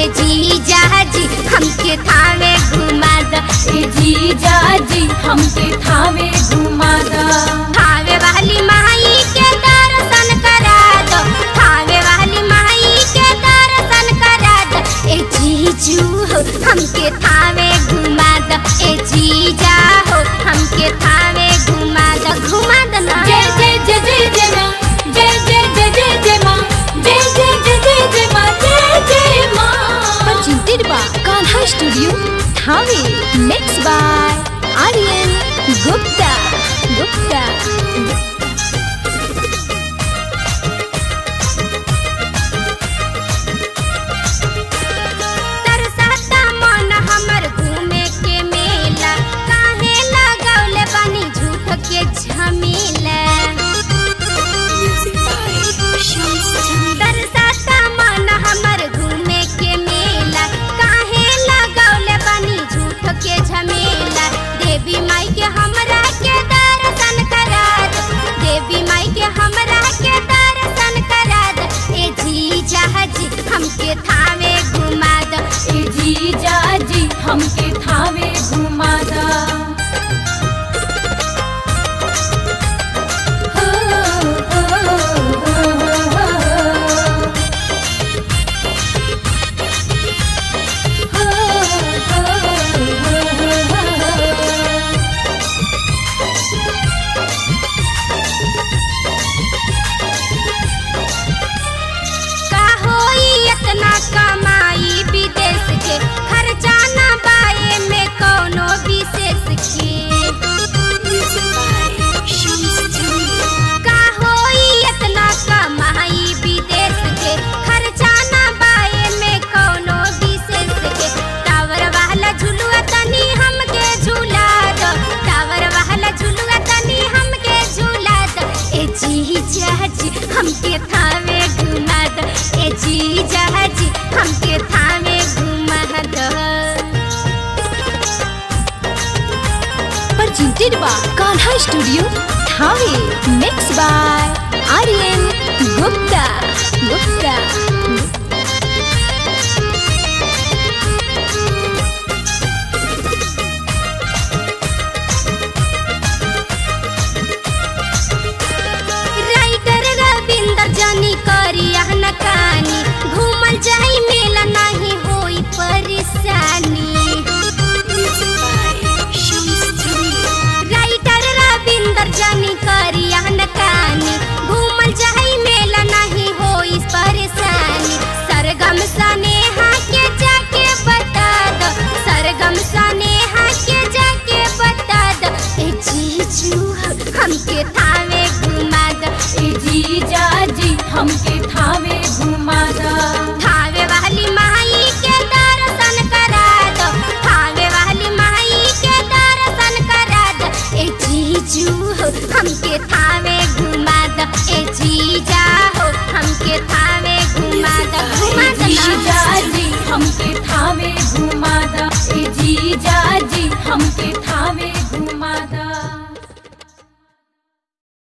ए जीजा जी हमके थावे घुमा द। ए जीजा जी हमके थावे घुमा द। थावे वाली माई के दर्शन करा दो, थावे वाली माई के दर्शन करा दो। ए जीजू हो हमके थावे घुमा द, ए जीजा हो हमके थावे घुमा द। घुमा द ना। जय जय जय जय जय माँ, जय जय जय जय जय माँ, जय जय जय जय जय माँ, जय जय माँ। Presented by Kanha Studio, Thane. Mixed by Aryan Gupta. तरसता मन हमर घूमे के मेला, काहे लगौले बानी झूठ के झमेला। तरसता मन हमर घूमे के मेला, काहे लगौले बानी झूठ के झमेला। देवी माई के हमरा के दर्शन करा दो, देवी माई के हमरा के दर्शन करा दो। ए जीजा जी हमके थावे घुमा दो, ए जीजा जी हमके थावे घुमा द। हो, हो, हो, हो, का होई इतना कमाई विदेश के, खर्चा ना बाए में कोनो विशेष के। का होई इतना कमाई विदेश के, खर्चा ना बाए में कोनो विशेष के। टावर वाला झुलुआ तनी हमके झूला दो, टावर वाला झुलुआ तनी हमके झूला दो। ए जीजा जी हमके थावे घुमा दो, ए जीजा जी हमके थावे घुमा दो। Presented by Kanha Studio, Thane. Mixed by Aryan Gupta. Writer Ravinder Jani करिया नकानी, घूमल जाई मेला नहीं होई परेशानी। राइटर रविंदर जानी करिया नकानी, घूमल जाई मेला नहीं होई परेशानी। सरगम सनेहा के जाके बता दो, सरगम सनेहा के जाके बता दो। ए जीजू हमके थावे घुमा दो, ए जीजा जी हमके थावे घुमा द। थावे वाली माई के दर्शन करा दो, थावे वाली माई के दर्शन करा दो। ए जीजू हो हमके थावे घुमा दो, ए जीजा हो हमके थावे घुमा दो। घुमा दो जीजा ना। जी हमके थावे घुमा द। ए जीजा जी हमके थावे घुमा